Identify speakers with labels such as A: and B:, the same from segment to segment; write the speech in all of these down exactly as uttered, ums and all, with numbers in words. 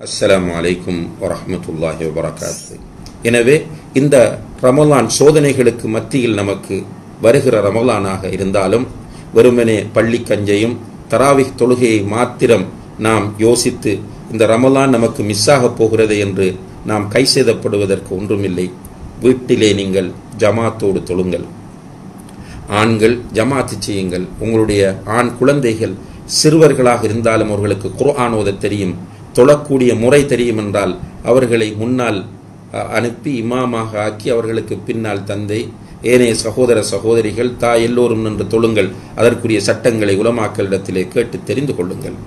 A: அஸ்ஸலாமு அலைக்கும் வரஹ்மத்துல்லாஹி வபரகாத்துஹு. எனவே இந்த ரமலான் சோதனைகளுக்கு மத்தியில் நமக்கு வருகிற ரமலானாக இருந்தாலும் வெறுமனே பள்ளி கஞ்சையும் தராவிஹ் தொழுகையை மாத்திரம் நாம் யோசித்து இந்த ரமலான் நமக்கு மிஸ்ஸாக போகிறது என்று நாம் கை சேதப்படுவதற்கு ஒன்றுமில்லை. வீட்டிலே நீங்கள் ஜமாத்தோடு தொழுங்கள். ஆண்கள் ஜமாத்து செய்யுங்கள். உங்களுடைய ஆண் குழந்தைகள் சிறுவர்களாக இருந்தாலும் அவர்களுக்கு குர்ஆன் ஓத தெரியும், தொழக்கூடிய முறை தெரியும் என்றால் அவர்களை முன்னால் அனுப்பி இமாமாக ஆக்கி அவர்களுக்கு பின்னால் தந்தை ஏனைய சகோதர சகோதரிகள் தாய் எல்லோரும் நின்று தொழுங்கள். அதற்குரிய சட்டங்களை உலமாக்களிடத்திலே கேட்டு தெரிந்து கொள்ளுங்கள்.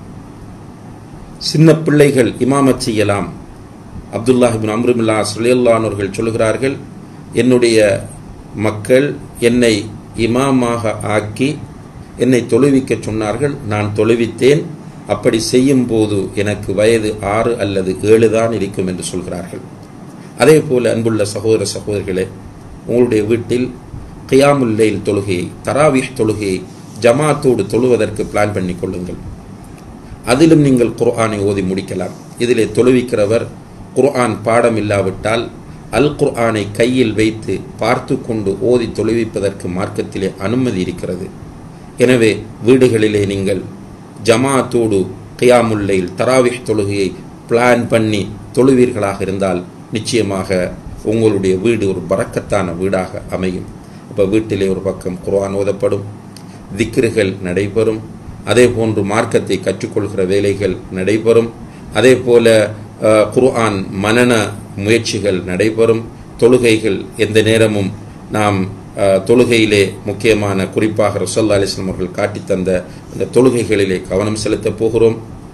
A: சின்ன பிள்ளைகள் இமாமத் செய்யலாம். Abdullah ibn Amr ibn As ரலியல்லாஹு அன்ஹு அவர்கள் சொல்கிறார்கள், என்னுடைய மக்கள் என்னை இமாமாக ஆக்கி என்னை தொழுவிக்க சொன்னார்கள், நான் தொழுவித்தேன். அப்படி செய்யும் போது எனக்கு வயது ஆறு அல்லது ஏழு தான் இருக்கும் என்று சொல்கிறார்கள். அதே போல அன்புள்ள சகோதர சகோதரிகளே, உங்களுடைய வீட்டில் கியாமுல் லைல் தொழுகையை தராவிஹ் தொழுகையை ஜமாத்தோடு தொழுவதற்கு பிளான் பண்ணி கொள்ளுங்கள். அதிலும் நீங்கள் குர்ஆனை ஓதி முடிக்கலாம். இதிலே தொழுவிக்கிறவர் குர்ஆன் பாடம் இல்லாவிட்டால் அல் குர்ஆனை கையில் வைத்து பார்த்து கொண்டு ஓதி தொழுவிப்பதற்கு மார்க்கத்திலே அனுமதி இருக்கிறது. எனவே வீடுகளிலே நீங்கள் ஜமாத்தோடு கியாமுல் லைல் தராவிஹ் தொழுகையை பிளான் பண்ணி தொழுவீர்களாக இருந்தால் நிச்சயமாக உங்களுடைய வீடு ஒரு பரக்கத்தான வீடாக அமையும். அப்போ வீட்டிலே ஒரு பக்கம் குர்ஆன் ஓதப்படும், திக்ருகள் நடைபெறும், அதே போன்று மார்க்கத்தை கற்றுக்கொள்கிற வேலைகள் நடைபெறும், அதே போல குர்ஆன் மனன முயற்சிகள் நடைபெறும். தொழுகைகள் எந்த நேரமும் நாம் தொழுகையிலே முக்கியமான குறிப்பாக ரசூலுல்லாஹி அலைஹி வஸல்லம் அவர்கள் காட்டி தந்த இந்த தொழுகைகளிலே கவனம் செலுத்தப் போகிறோம்.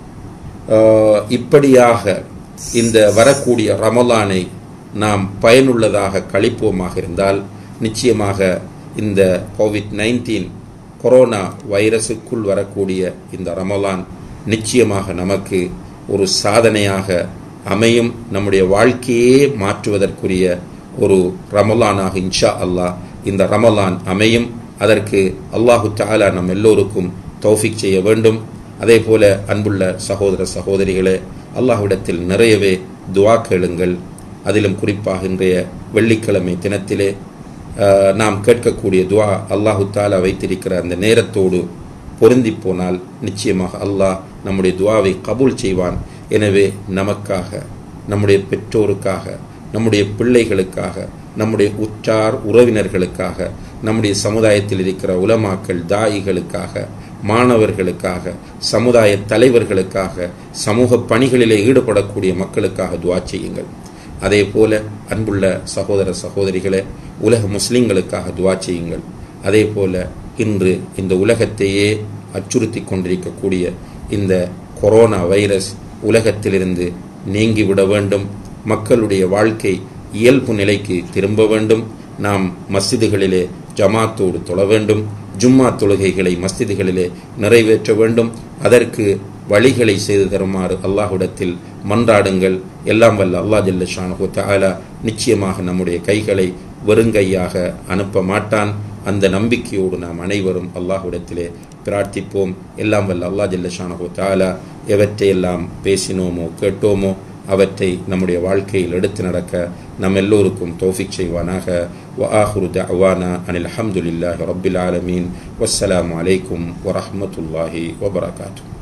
A: இப்படியாக இந்த வரக்கூடிய ரமலானை நாம் பயனுள்ளதாக கழிப்போமாக இருந்தால் நிச்சயமாக இந்த கோவிட் நைன்டீன் கொரோனா வைரஸுக்குள் வரக்கூடிய இந்த ரமலான் நிச்சயமாக நமக்கு ஒரு சாதனையாக அமையும். நம்முடைய வாழ்க்கையே மாற்றுவதற்குரிய ஒரு ரமலானாக இன்ஷா அல்லாஹ் இந்த ரமலான் அமையும். அதற்கு அல்லாஹு தஆலா நம் எல்லோருக்கும் தௌஃபீக் செய்ய வேண்டும். அதே போல அன்புள்ள சகோதர சகோதரிகளே, அல்லாஹ்விடத்தில் நிறையவே துஆ கேளுங்கள். அதிலும் குறிப்பாக இன்றைய வெள்ளிக்கிழமை தினத்திலே நாம் கேட்கக்கூடிய துஆ அல்லாஹு தஆலா வைத்திருக்கிற அந்த நேரத்தோடு பொருந்தி போனால் நிச்சயமாக அல்லாஹ் நம்முடைய துஆவை கபூல் செய்வான். எனவே நமக்காக, நம்முடைய பெற்றோருக்காக, நம்முடைய பிள்ளைகளுக்காக, நம்முடைய உற்றார் உறவினர்களுக்காக, நம்முடைய சமுதாயத்தில் இருக்கிற உலமாக்கள் தாயிகளுக்காக, மாணவர்களுக்காக, சமுதாய தலைவர்களுக்காக, சமூக பணிகளிலே ஈடுபடக்கூடிய மக்களுக்காக துஆ செய்யுங்கள். அதே போல அன்புள்ள சகோதர சகோதரிகளே, உலக முஸ்லிம்களுக்காக துஆ செய்யுங்கள். அதே போல இன்று இந்த உலகத்தையே அச்சுறுத்தி கொண்டிருக்கக்கூடிய இந்த கொரோனா வைரஸ் உலகத்திலிருந்து நீங்கிவிட வேண்டும். மக்களுடைய வாழ்க்கை இயல்பு நிலைக்கு திரும்ப வேண்டும். நாம் மஸ்ஜிதுகளிலே ஜமாத்தோடு தொழ வேண்டும். ஜும்மா தொழுகைகளை மஸ்ஜிதுகளிலே நிறைவேற்ற வேண்டும். அதற்கு வழிகளை செய்து தருமாறு அல்லாஹ்விடத்தில் மன்றாடுங்கள். எல்லாம் வல்ல அல்லாஹ் ஜல்ல ஷானஹு தஆலா நிச்சயமாக நம்முடைய கைகளை வெறுங்கையாக அனுப்ப மாட்டான். அந்த நம்பிக்கையோடு நாம் அனைவரும் அல்லாஹ்விடத்திலே பிரார்த்திப்போம். எல்லாம் வல்ல அல்லாஹ் ஜல்ல ஷானஹு தஆலா எவற்றையெல்லாம் பேசினோமோ கேட்டோமோ அவற்றை நம்முடைய வாழ்க்கையில் எடுத்து நடக்க நம் எல்லோருக்கும் தௌஃபீக் செய்வானாக. வ ஆஹிரு தஅவானா அனில் ஹம்துலில்லாஹி ரப்பில் ஆலமீன். வஸ்ஸலாமு அலைக்கும் வரஹ்மத்துல்லாஹி வபரகாத்துஹு.